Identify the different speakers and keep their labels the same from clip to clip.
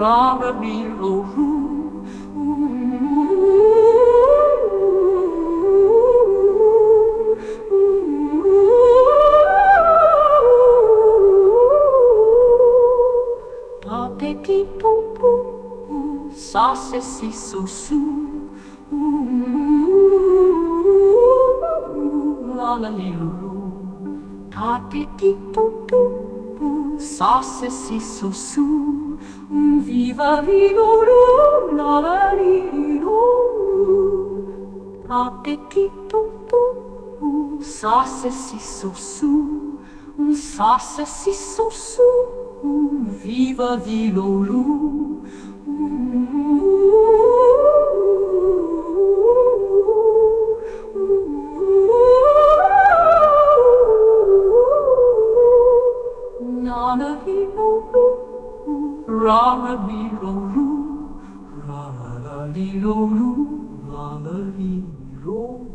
Speaker 1: Petit poupou, ça c'est si sous la la li loulou. Ta petit poupou, ça c'est si sous viva loulou, la la li loulou. Ta petit poupou, ça c'est si sous, ça c'est si sous. Viva Vilolu. Nana Vilolu, Rama Vilolu, Rama Vilolu, Rama Vilolu.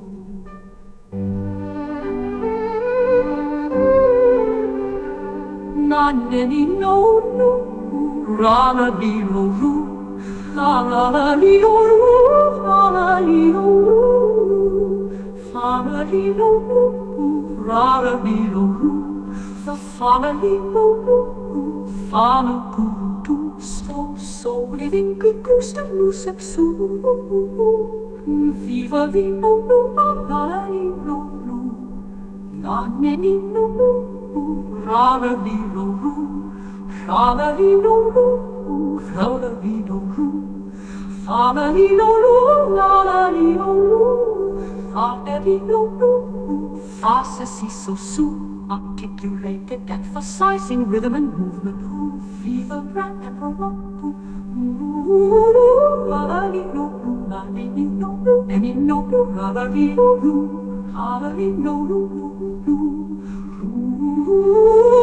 Speaker 1: Nanni no no, rama li lo lu, la la la li lo lu, la la li lo lu, fama li lo lu, rama li lo lu, the fama li lo lu, fama kudu, so living good goose to lose su, viva vi lo lu, la la li lo lu, nanni no no. Rama li lo lu, rama li lo lu, rama li lo lu, fama li lo lu, la la li lo lu, fama li lo lu, fa se si so su, articulated, emphasizing rhythm and movement. Viva rap, la la li lo lu, la li lo lu, emi lo lu, rama li lo lu, rama li lo lu. Ooh.